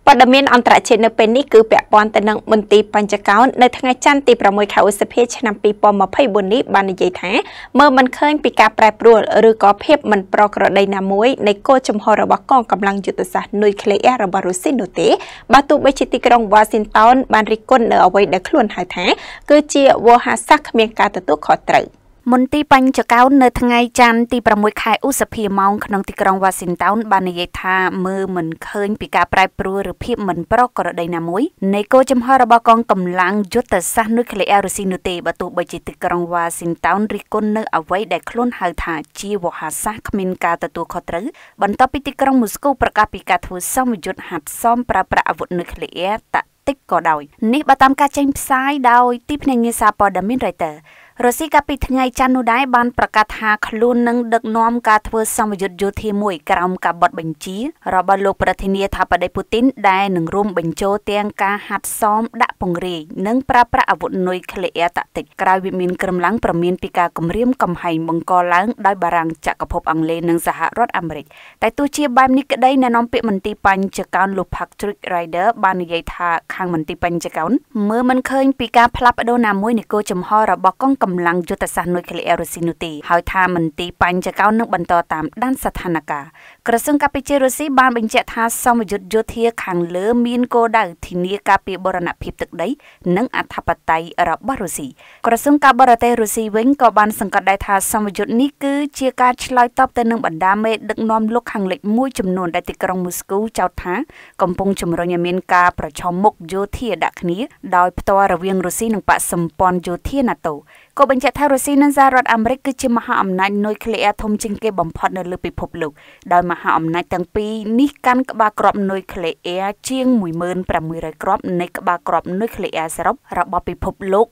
ព័ត៌មានអន្តរជាតិនៅពេលនេះគឺពាក់ព័ន្ធទៅនឹងមន្ទីរបញ្ចកោណនៅថ្ងៃច័ន្ទទី6 ខែឧសភាឆ្នាំ2024នេះបាននិយាយថាមើលមិនឃើញពីការប្រែប្រួលឬក៏ភាពមិនប្រក្រតីណាមួយនៃគោលជំហររបស់កងកម្លាំងយុទ្ធសាស្ត្រនុយក្លេអ៊ែររបស់រុស្ស៊ីនោះទេបើទោះបីជាទីក្រុងវ៉ាស៊ីនតោនបានរិះគន់នៅអ្វីដែលខ្លួនហៅថាគឺជាវោហារសាស្ត្រគ្មានការទទួលខុសត្រូវមន្ទីរបញ្ចកោណនៅថ្ងៃច័ន្ទទី6 ខែឧសភាម៉ោងក្នុងទីក្រុងវ៉ាស៊ីនតោនបាននិយាយថាមើលមិនឃើញពីការប្រែប្រួលឬភាពមិនប្រក្រតីណាមួយនៃគោលចំហរបស់កងកម្លាំងយុទ្ធសាស្ត្រនុយក្លេអ៊ែររុស្ស៊ីនោះទេបើទោះបីជាទីក្រុងវ៉ាស៊ីនតោនរិះគន់នៅអ្វីដែលខ្លួនហៅថាជាវោហារសាស្ត្រគ្មានការទទួលខុសត្រូវបន្ទាប់ពីទីក្រុងមូស្គូប្រកាសពីការធ្វើសម្ពយុទ្ធហាត់សមប្រើប្រាស់អាវុធនុយក្លេអ៊ែរតិចក៏ដោយនេះបើតាមការចេញផ្សាយដោយទីភ្នាក់ងារសារព័ត៌មាន Reuters រុស្ស៊ីកាលពីថ្ងៃច័ន្ទនោះដែរបានប្រកាសថាខ្លួននឹងដឹកនាំការធ្វើសម្ពយុទ្ធយោធាមួយក្រោមការបទបញ្ជារបស់លោកប្រធានាធិបតីពូទីនដែលនឹងរួមបញ្ចូលទាំងការហាត់សមដាក់ពង្រាយនិងប្រើប្រាស់អាវុធនុយក្លេអ៊ែរតាក់ទិកក្រោយវិមានក្រំឡាំងប្រមានពីការគំរាមកំហែងបង្កឡើងដោយបារាំងចក្រភពអង់គ្លេសនិងសហរដ្ឋអាមេរិកតែទោះជាបែបនេះក្តីអ្នកនាំពាក្យមន្ទីរបញ្ចកោណលោក Patrick Ryder បាននិយាយថាខាងមន្ទីរបញ្ចកោណមើលមិនឃើញពីការផ្លាស់ប្ដូរណាមួយនៃគោលចំហរបស់កងកម្លាំងយុទ្ធសាស្ត្រនុយក្លេអ៊ែររុស្ស៊ីនោះទេហើយថាមន្ទីរបញ្ចកោណនឹងបន្តតាមដានស្ថានភាពក្រសួងកាពីជារុស្ស៊ីបានបញ្ជាក់ថាសម្ពយុទ្ធយោធាខាងលើមានគោលដៅធានាការពារបូរណភាពទឹកដីនិងអធិបតេយ្យរបស់រុស្ស៊ីក្រសួងការបរទេសរុស្ស៊ីវិញក៏បានសង្កត់ដែរថាសម្ពយុទ្ធនេះគឺជាការឆ្លើយតបទៅនឹងបណ្ដាមេដឹកនាំលោកខាងលិចមួយចំនួនដែលទីក្រុងមូស្គូចោទថាកំពុងជំរុញឲ្យមានការប្រឈមមុខយោធាដាក់គ្នាដោយផ្ទាល់រវាងរុស្ស៊ីនិងបកសម្ព័ន្ធយោធា NATO ក៏បញ្ជាក់ថារុស្ស៊ីនិងសហរដ្ឋអាមេរិកគឺជាមហាអំណាចនុយក្លេអ៊ែរធំជាងគេបំផុតនៅលើពិភពលោកដោយមហាអំណាចទាំងពីរនេះកាន់ក្បាលគ្រាប់នុយក្លេអ៊ែរជាង 1600 គ្រាប់នៃក្បាលគ្រាប់នុយក្លេអ៊ែរសរុបរបស់ពិភពលោក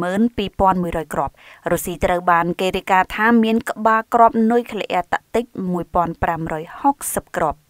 12,100 គ្រាប់រុស្ស៊ីត្រូវបានគេរាយការណ៍ថាមានក្បាលគ្រាប់នុយក្លេអ៊ែរតាក់ទិក 1560 គ្រាប់